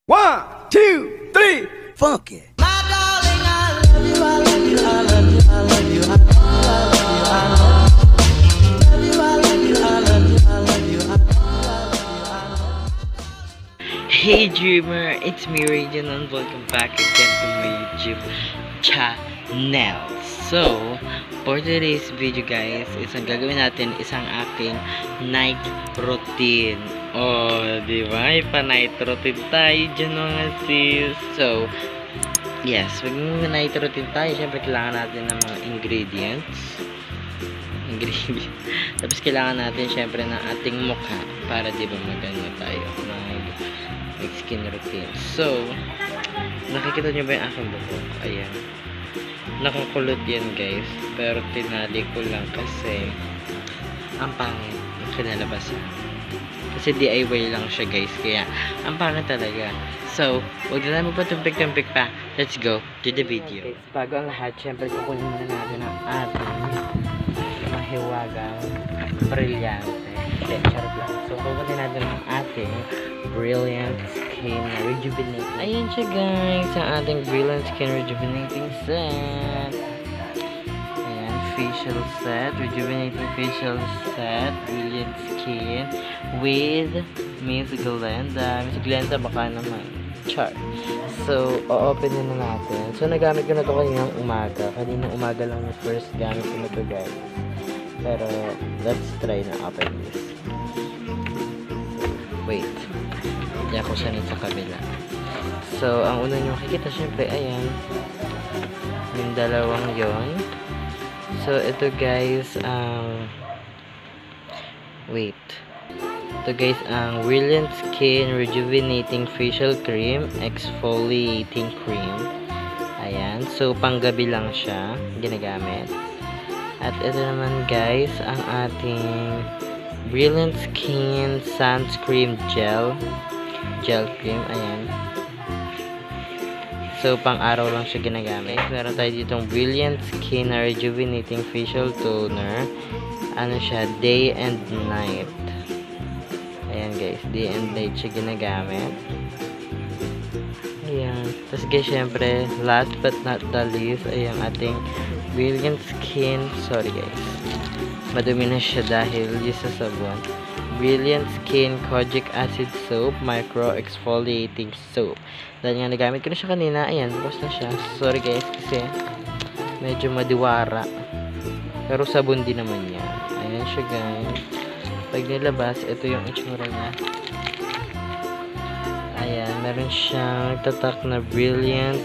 1, 2, 3, funk it. My darling, I love you, I love you, I love you, I love you, I love you, I love you, I love you, I love you, I love you, I love you. Hey dreamer, it's me Radian and welcome back again to my YouTube channel. So, for today's video guys, isang gagawin natin isang aking night routine. Oh, di ba? Ipa-night routine tayo dyan mga sis. So, yes, mag-night routine tayo. Siyempre, kailangan natin ng mga ingredients. Tapos, kailangan natin siyempre ng ating mukha para di ba magano tayo mag-skin routine. So, nakikita nyo ba yung aking buhok? Ayan. Nakakulot yan guys. Pero tinali ko lang kasi ang pangit ng kinalabasan. Kasi DIY lang siya guys. Kaya ang pangit talaga. So, huwag na naman pa tumpik-tumpik pa. Let's go to the video. Okay, bago ang lahat, syempre kukunin muna natin ang ating mahiwagang brilyante. Charot lang. So, kukunin natin ang ating Brilliant Skin Rejuvenating. Ayan siya guys, ang ating Brilliant Skin Rejuvenating set. Ayan, facial set, rejuvenating facial set, Brilliant Skin with Miss Glenda. Miss Glenda baka naman. Char. So, o-open na natin. So, nagamit ko na ito kaninang umaga. Kaninang umaga lang yung first gamit ko na ito guys. Pero, let's try na open this. Wait. Hindi ako sanay sa kabila. So, ang una nyo makikita, syempre, ayan. Yung dalawang yon. So, ito guys, wait. Ito guys, ang Brilliant Skin Rejuvenating Facial Cream, Exfoliating Cream. Ayan. So, panggabi lang siya ginagamit. At ito naman guys, ang ating Brilliant Skin Sunscreen Gel Cream, ayan. So, pang-araw lang siya ginagamit. Meron tayo ditong Brilliant Skin Rejuvenating Facial Toner. Ano siya, day and night. Ayan guys, day and night siya ginagamit. Ayan. Tapos guys, syempre, last but not the least, ay ang ating Brilliant Skin, sorry guys, madumi na siya dahil yung sa sabon. Brilliant Skin Kojic Acid Soap, Micro Exfoliating Soap. Dahil nga nagamit ko na siya kanina, ayan, bukas na siya. Sorry guys, kasi medyo madiwara. Pero sabon din naman yan. Ayan siya guys. Pag nilabas, ito yung itsura niya. Ayan, meron siyang tatak na Brilliant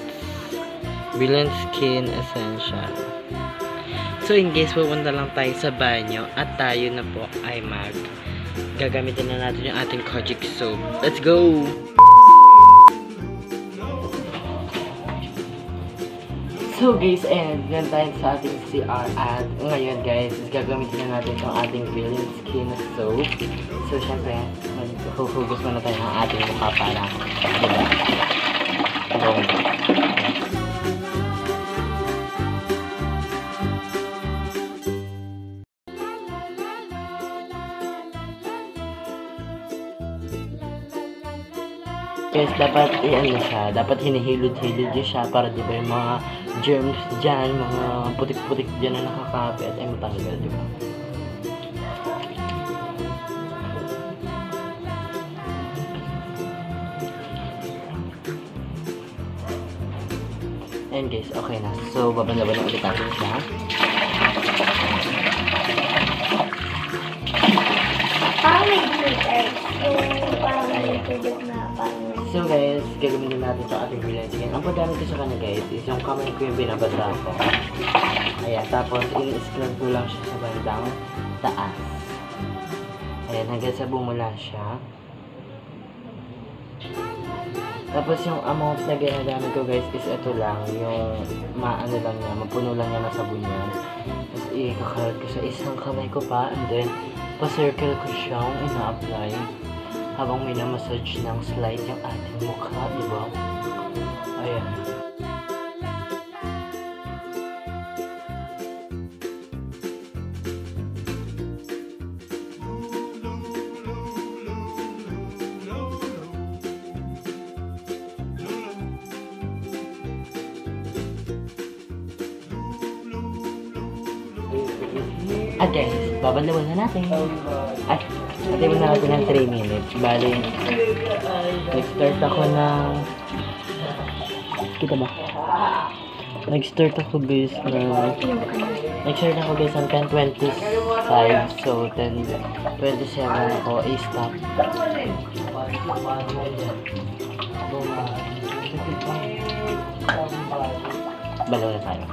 Skin Essential. So in case pupunta lang tayo sa banyo at tayo na po ay gagamitin na natin yung ating Kojic soap. Let's go! So guys, and yan tayo sa ating CR at ngayon guys, gagamitin na natin itong ating Brilliant Skin soap. So syempre, maghuhugas muna tayo ng ating mukha para guys, dapat ano siya, dapat hinihilod-hilod yun siya para di ba yung mga germs dyan, mga putik-putik dyan na nakakapit ay matanggal, di ba? Ayan guys, okay na. So, babanda-banda ulit natin siya. Parang may glitter. Yung parang may tubig na parang... So guys, gagamitin natin itong ating Brilliant Skin. Ang paggamit ko sa kanya guys, is yung kamay ko yung binabasa ko. Ayan, tapos in-scrub ko lang siya sa bandang taas. Ayan, hanggang sa bumula siya. Tapos yung amount na ginagamit ko guys is ito lang, yung maano lang niya, mapuno lang niya ng sabon yan. Tapos i-kakalat ko sa isang kamay ko pa, and then pa-circle ko siyang ina-apply habang minamassage ng slight yung ating mukha, diba? Ayan. At guys, babaliwan na natin. Ay, babaliwan na natin ng 3 minutes. Bali, nag-start ako ng... Kita ba? Nag-start ako guys ng... Nag-start ako guys ng 10:25. So, 10:27 ako. I-stop. Balaw na tayo.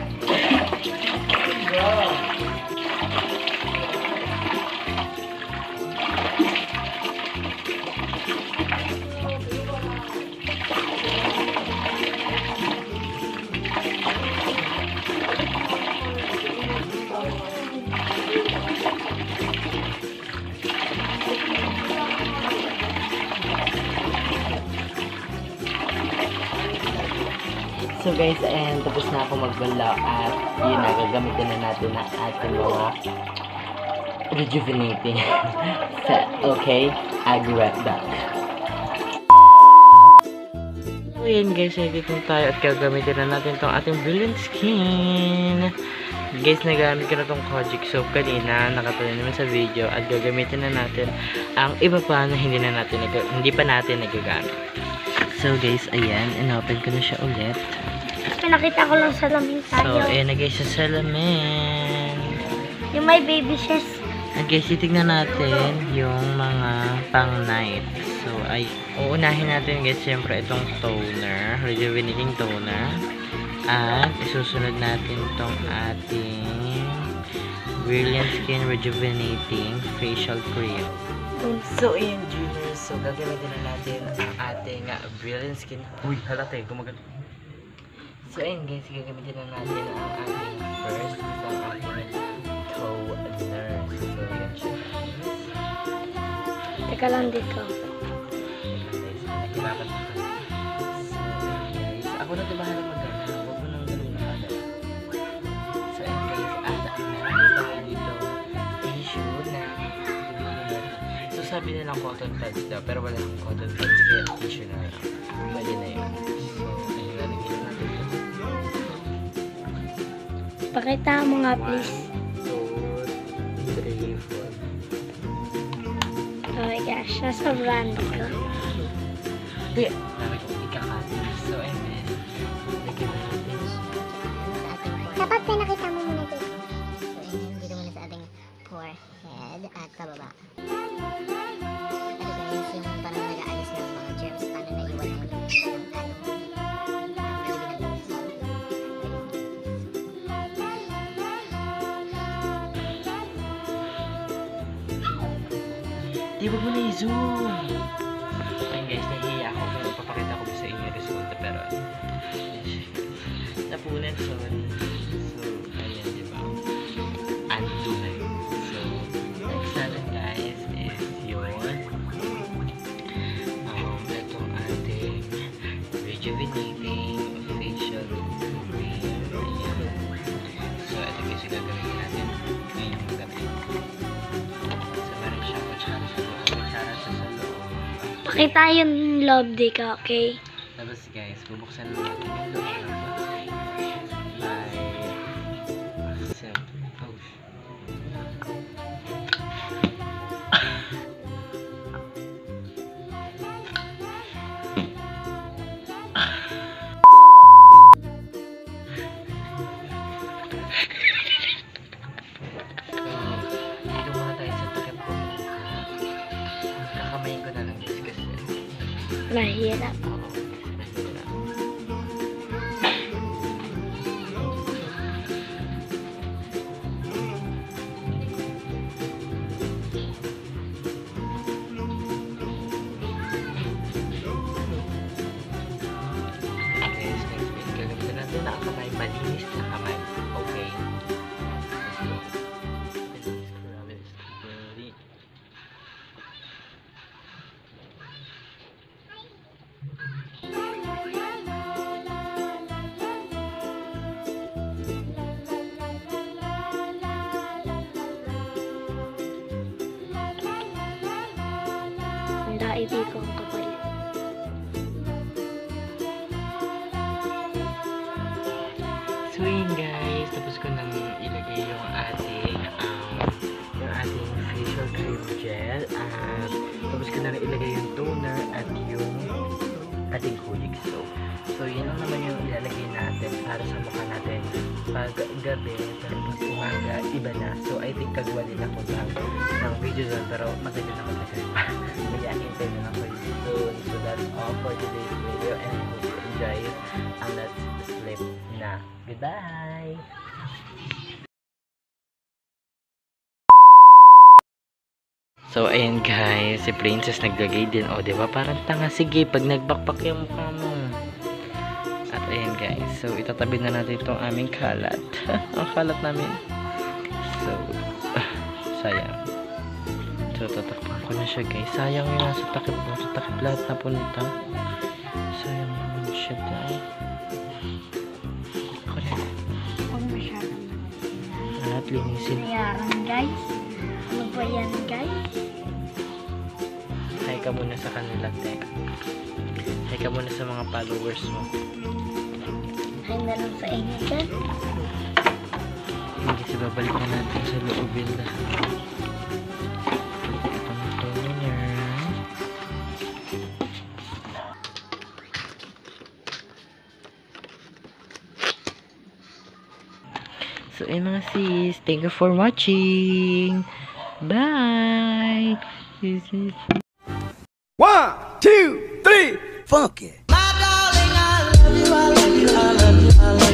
So guys, and tapos na ako magbala at yun na, gagamitin na natin ang ating mga rejuvenating set. Okay, I'll be right back. So yun guys, dito tayo at gagamitin na natin itong ating Brilliant Skin. Guys, nagamit ko na itong Kojic soap kanina, nakatuloy naman sa video, at gagamitin na natin ang iba pa na hindi pa natin nagagamit. So guys, ayan, in-open ko na siya ulit. Pinakita ko lang sa lamin So, tayo. ayan na guys, sa salamin. Yung may baby shoes. At guys, titignan natin yung mga pang-night. So, ay, uunahin natin guys, siyempre itong toner, rejuvenating toner. At isusunod natin itong ating Brilliant Skin Rejuvenating Facial Cream. So, ayan, Junior. So, gagamitin na natin ang ating Brilliant Skin. Uy, halate, gumagal. So, ayan guys, gagamitin na natin ang ating first, ang ating toner. So, ayan siya. Teka lang dito. Nahirapan ko. So, guys, ako na bahala mag-gana. Huwag mo nang ganun na agad. So, ayan guys, meron tayo dito tissue na so, sabi nilang cotton pads daw, pero wala akong cotton pads, kaya tissue na lang. Bali na yun. So, ayun, lalagyan natin ito. Pakita mo nga please. 2, 3, 4. Oh my gosh, nasa brand ko. Hindi, dami kong ikakatin. So, ayun guys, lagyan na natin. Dapat pinakita mo muna dito. So, ayun, dito muna sa ating forehead at pababa. Ito guys, yung parang nag-aalis ng mga germs, paano na iwan mo yung Di ba mo na i-zoom? Ayun guys, nahihiya ako. Pero papakita ko sa inyo yung resulta. Pero, napunan, sorry. So, ayan, di ba? Undo na yun. So, next natin guys is yun. Itong ating rejuvenating facial cream. Ayan. So, ito guys, yung gagawin natin ngayong gabi. So, meron siyang kutsara sa loob. Kutsara siya sa loob. Pakita yung love di ka, okay? Tapos guys, bubuksan natin yung loob ng box by simple. Oh. Dito muna tayo sa takip ko. Kakamayin ko na lang guys kasi Mahirap. guys, next week gagamitin natin ang kamay, malinis na kamay. Okay? Ang daibi ko ang kapal. So yun guys, tapos ko nang ilagay yung ating gel. At tapos ko na rin ilagay yung toner at yung ating colic soap. So, yun lang naman yung ilalagay natin para sa mukha natin pag gabi, pero pag umaga, iba na. So, I think kagawa din ako ng video doon, pero matagal na matagal pa. Kaya, hintay na lang kayo soon. So, that's all for today's video, and I hope you enjoy it. And let's sleep na. Goodbye! So, ayan guys, si Princess naglagay din. O, diba? Parang tanga. Sige, pag nagbakbak yung mukha mo. At ayan guys, so itatabi na natin itong aming kalat. Ang kalat namin. So, sayang. So, tatakpan ko na siya guys. Sayang yung nasa takip mo. Sa takip lahat na punta. Sayang naman siya guys. Huwag masyadong At linisin. mayaran, guys. Ano ba yan, guys? Hi ka muna sa kanila, te. Hi ka muna sa mga followers mo. Ay, meron sa inyo dyan. Hindi kasi babalik na natin sa loobin na. So, mga sis, thank you for watching. Bye! 1, 2, 3, funky. My darling, I love you, I love you, I love you, I love you.